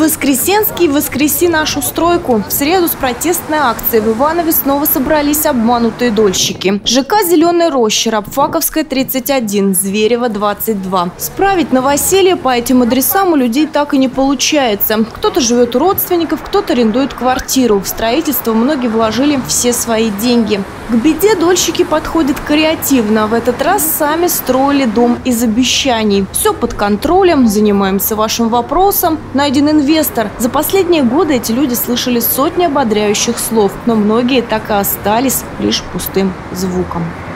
Воскресенский «Воскреси нашу стройку». В среду с протестной акцией в Иванове снова собрались обманутые дольщики. ЖК «Зеленая роща», Рабфаковская, 31, Зверево, 22. Справить новоселье по этим адресам у людей так и не получается. Кто-то живет у родственников, кто-то арендует квартиру. В строительство многие вложили все свои деньги. К беде дольщики подходят креативно. В этот раз сами строили дом из обещаний. Все под контролем, занимаемся вашим вопросом. Найден инвестор. За последние годы эти люди слышали сотни ободряющих слов, но многие так и остались лишь пустым звуком.